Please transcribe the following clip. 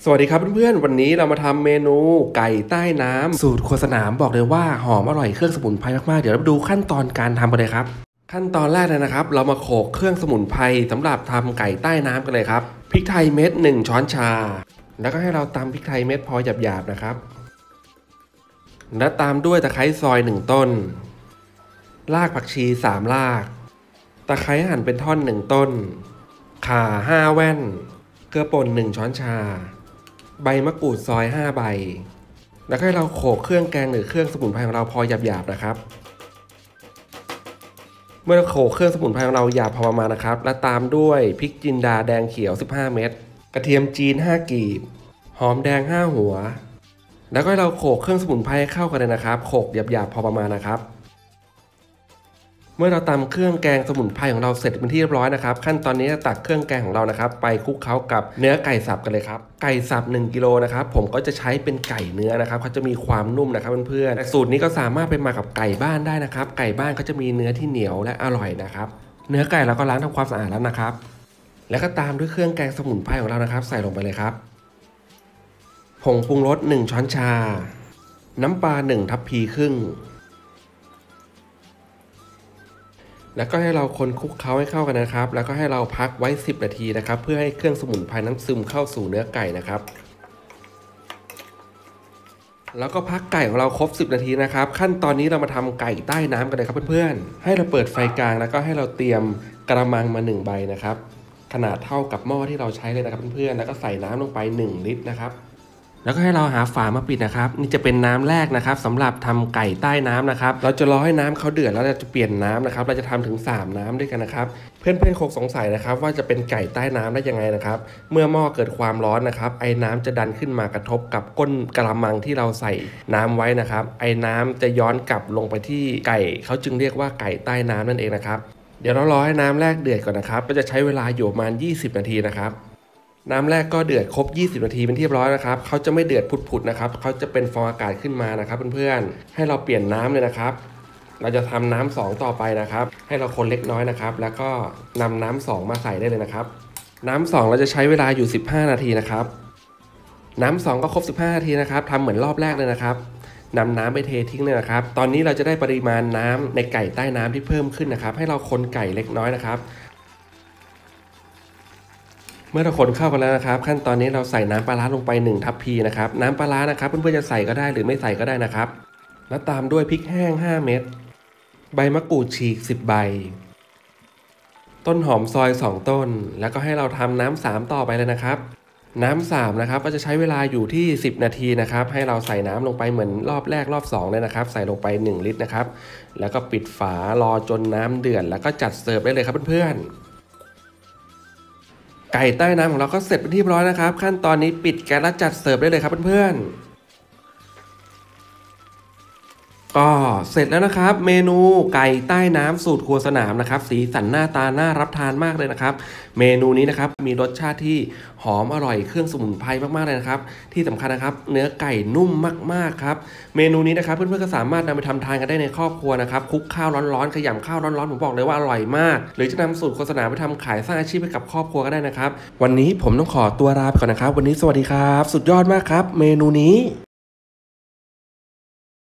สวัสดีครับเพื่อนๆวันนี้เรามาทำเมนูไก่ใต้น้ำสูตรครัวสนามบอกเลยว่าหอมอร่อยเครื่องสมุนไพรมากๆเดี๋ยวเราดูขั้นตอนการทำกันเลยครับขั้นตอนแรกเลยนะครับเรามาโขลกเครื่องสมุนไพรสำหรับทำไก่ใต้น้ำกันเลยครับพริกไทยเม็ด1ช้อนชาแล้วก็ให้เราตำพริกไทยเม็ดพอหยาบๆนะครับและตามด้วยตะไคร้ซอย1ต้นรากผักชี3รากตะไคร้หั่นเป็นท่อน1ต้นข่า5แว่นเกลือป่น1ช้อนชาใบมะกรูดซอย5ใบแล้วให้เราโขลกเครื่องแกงหรือเครื่องสมุนไพรของเราพอหยาบๆนะครับเมื่อเราโขลกเครื่องสมุนไพรของเราหยาบพอประมาณนะครับและตามด้วยพริกจินดาแดงเขียว15เม็ดกระเทียมจีน5กีบหอมแดง5หัวแล้วก็ให้เราโขลกเครื่องสมุนไพรเข้ากันเลยนะครับโขลกหยาบๆพอประมาณนะครับเมื่อเราตำเครื่องแกงสมุนไพรของเราเสร็จเป็นที่เรียบร้อยนะครับขั้นตอนนี้ตักเครื่องแกงของเรานะครับไปคลุกเคล้ากับเนื้อไก่สับกันเลยครับไก่สับ1กิโลนะครับผมก็จะใช้เป็นไก่เนื้อนะครับเขาจะมีความนุ่มนะครับเพื่อนๆแต่สูตรนี้ก็สามารถไปมากับไก่บ้านได้นะครับไก่บ้านเขาจะมีเนื้อที่เหนียวและอร่อยนะครับเนื้อไก่เราก็ล้างทำความสะอาดแล้วนะครับแล้วก็ตามด้วยเครื่องแกงสมุนไพรของเรานะครับใส่ลงไปเลยครับผงปรุงรส1ช้อนชาน้ำปลา1ทัพพีครึ่งแล้วก็ให้เราคนคลุกเคล้าให้เข้ากันนะครับแล้วก็ให้เราพักไว้10นาทีนะครับเพื่อให้เครื่องสมุนไพรนั้นซึมเข้าสู่เนื้อไก่นะครับแล้วก็พักไก่ของเราครบ10นาทีนะครับขั้นตอนนี้เรามาทำไก่ใต้น้ำกันเลยครับเพื่อนๆให้เราเปิดไฟกลางแล้วก็ให้เราเตรียมกระมังมา1ใบนะครับขนาดเท่ากับหม้อที่เราใช้เลยนะครับเพื่อนๆแล้วก็ใส่น้ำลงไป1ลิตรนะครับแล้วก็ให้เราหาฝามาปิดนะครับนี่จะเป็นน้ำแรกนะครับสำหรับทำไก่ใต้น้ำนะครับเราจะรอให้น้ำเขาเดือดแล้วเราจะเปลี่ยนน้ำนะครับเราจะทำถึง3น้ำด้วยกันนะครับเพื่อนๆคงสงสัยนะครับว่าจะเป็นไก่ใต้น้ำได้ยังไงนะครับเมื่อหม้อเกิดความร้อนนะครับไอ้น้ำจะดันขึ้นมากระทบกับก้นกระมังที่เราใส่น้ำไว้นะครับไอ้น้ำจะย้อนกลับลงไปที่ไก่เขาจึงเรียกว่าไก่ใต้น้ำนั่นเองนะครับเดี๋ยวเรารอให้น้ำแรกเดือดก่อนนะครับก็จะใช้เวลาอยู่ประมาณ20นาทีนะครับน้ำแรกก็เดือดครบ20นาทีเป็นที่เรียบร้อยนะครับเขาจะไม่เดือดผุดๆนะครับเขาจะเป็นฟองอากาศขึ้นมานะครับเพื่อนๆให้เราเปลี่ยนน้ำเลยนะครับเราจะทำน้ำ2ต่อไปนะครับให้เราคนเล็กน้อยนะครับแล้วก็นำน้ำ2มาใส่ได้เลยนะครับน้ำ2เราจะใช้เวลาอยู่15นาทีนะครับน้ำ2ก็ครบ15นาทีนะครับทำเหมือนรอบแรกเลยนะครับนำน้ำไปเททิ้งเลยนะครับตอนนี้เราจะได้ปริมาณน้ำในไก่ใต้น้ำที่เพิ่มขึ้นนะครับให้เราคนไก่เล็กน้อยนะครับเมื่อเราคนเข้ากันแล้วนะครับขั้นตอนนี้เราใส่น้ำปลาร้าลงไป1ทัพพีนะครับน้ำปลาร้านะครับเพื่อนๆจะใส่ก็ได้หรือไม่ใส่ก็ได้นะครับแล้วตามด้วยพริกแห้ง5เม็ดใบมะกรูดฉีก10ใบต้นหอมซอย2ต้นแล้วก็ให้เราทำน้ำ3ต่อไปเลยนะครับน้ำ3นะครับก็จะใช้เวลาอยู่ที่10นาทีนะครับให้เราใส่น้ำลงไปเหมือนรอบแรกรอบ2เลยนะครับใส่ลงไป1ลิตรนะครับแล้วก็ปิดฝารอจนน้ำเดือดแล้วก็จัดเสิร์ฟได้เลยครับเพื่อนๆไก่ใต้น้ำของเราก็เสร็จเป็นที่เรียบร้อยนะครับขั้นตอนนี้ปิดแก๊สแล้วจัดเสิร์ฟได้เลยครับเพื่อนๆก็เสร็จแล้วนะครับเมนูไก่ใต้น้ำสูตรครัวสนามนะครับสีสันหน้าตาน่ารับทานมากเลยนะครับเมนูนี้นะครับมีรสชาติที่หอมอร่อยเครื่องสมุนไพรมากๆเลยนะครับที่สำคัญนะครับเนื้อไก่นุ่มมากๆครับเมนูนี้นะครับเพื่อนๆก็สามารถนำไปทำทานกันได้ในครอบครัวนะครับคลุกข้าวร้อนๆขยำข้าวร้อนๆผมบอกเลยว่าอร่อยมากหรือจะนำสูตรโฆษณาไปทำขายสร้างอาชีพให้กับครอบครัวก็ได้นะครับวันนี้ผมต้องขอตัวลาไปก่อนนะครับวันนี้สวัสดีครับสุดยอดมากครับเมนูนี้